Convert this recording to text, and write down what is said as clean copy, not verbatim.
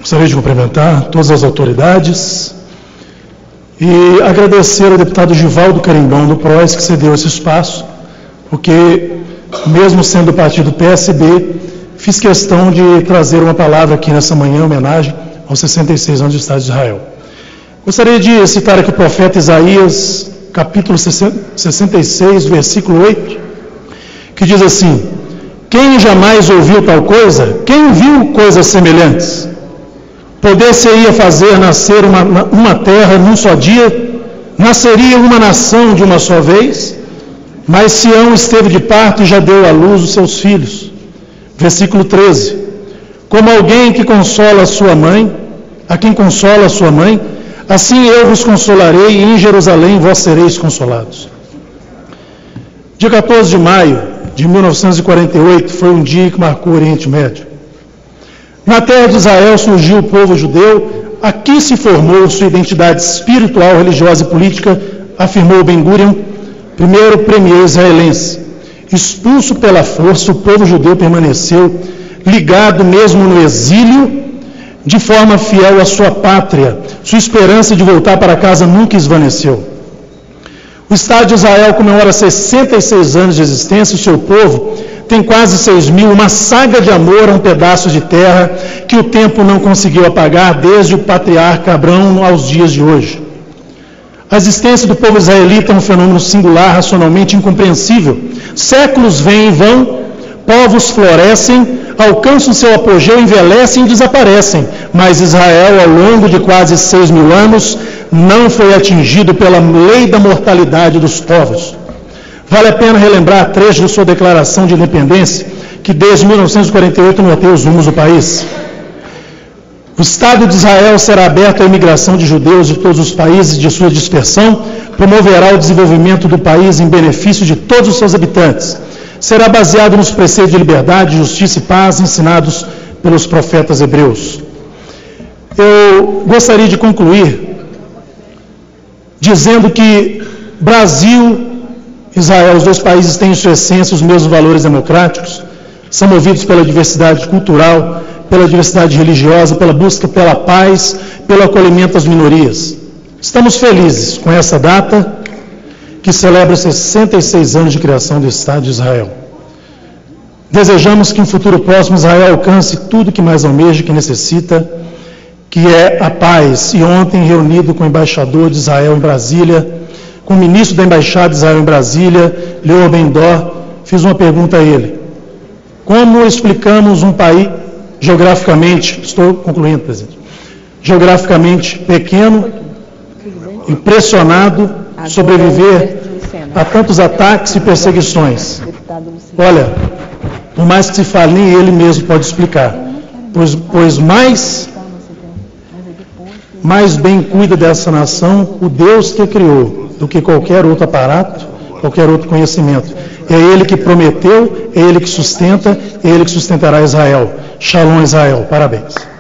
Gostaria de cumprimentar todas as autoridades e agradecer ao deputado Givaldo Carimbão do PROS que cedeu esse espaço, porque, mesmo sendo do partido PSB, fiz questão de trazer uma palavra aqui nessa manhã em homenagem aos 66 anos do Estado de Israel. Gostaria de citar aqui o profeta Isaías, capítulo 66, versículo 8, que diz assim: quem jamais ouviu tal coisa? Quem viu coisas semelhantes? Poder-se-ia fazer nascer uma terra num só dia? Nasceria uma nação de uma só vez? Mas Sião esteve de parto e já deu à luz os seus filhos. Versículo 13. Como alguém que consola a sua mãe, a quem consola a sua mãe, assim eu vos consolarei, e em Jerusalém vós sereis consolados. Dia 14 de maio de 1948 foi um dia que marcou o Oriente Médio. Na terra de Israel surgiu o povo judeu, aqui se formou sua identidade espiritual, religiosa e política, afirmou Ben-Gurion, primeiro premier israelense. Expulso pela força, o povo judeu permaneceu ligado mesmo no exílio, de forma fiel à sua pátria. Sua esperança de voltar para casa nunca esvaneceu. O Estado de Israel comemora 66 anos de existência, o seu povo tem quase 6.000, uma saga de amor a um pedaço de terra que o tempo não conseguiu apagar desde o patriarca Abrão aos dias de hoje. A existência do povo israelita é um fenômeno singular, racionalmente incompreensível. Séculos vêm e vão, povos florescem, alcançam seu apogeu, envelhecem e desaparecem, mas Israel, ao longo de quase 6.000 anos, não foi atingido pela lei da mortalidade dos povos. Vale a pena relembrar trechos de sua declaração de independência, que desde 1948 norteia os rumos do país. O Estado de Israel será aberto à imigração de judeus de todos os países de sua dispersão, promoverá o desenvolvimento do país em benefício de todos os seus habitantes. Será baseado nos preceitos de liberdade, justiça e paz ensinados pelos profetas hebreus. Eu gostaria de concluir dizendo que Brasil e Israel, os dois países têm em sua essência os mesmos valores democráticos, são movidos pela diversidade cultural, pela diversidade religiosa, pela busca pela paz, pelo acolhimento das minorias. Estamos felizes com essa data que celebra 66 anos de criação do Estado de Israel. Desejamos que em um futuro próximo Israel alcance tudo que mais almeja, que necessita, que é a paz. E ontem, reunido com o embaixador de Israel em Brasília, com o ministro da Embaixada de Israel em Brasília, Leor Ben-Dor, fiz uma pergunta a ele. Como explicamos um país geograficamente, estou concluindo, presidente, geograficamente pequeno, impressionado, sobreviver a tantos ataques e perseguições? Olha, por mais que se fale, nem ele mesmo pode explicar, pois mais bem cuida dessa nação o Deus que a criou do que qualquer outro aparato, qualquer outro conhecimento. É Ele que prometeu, é Ele que sustenta, é Ele que sustentará Israel. Shalom, Israel. Parabéns.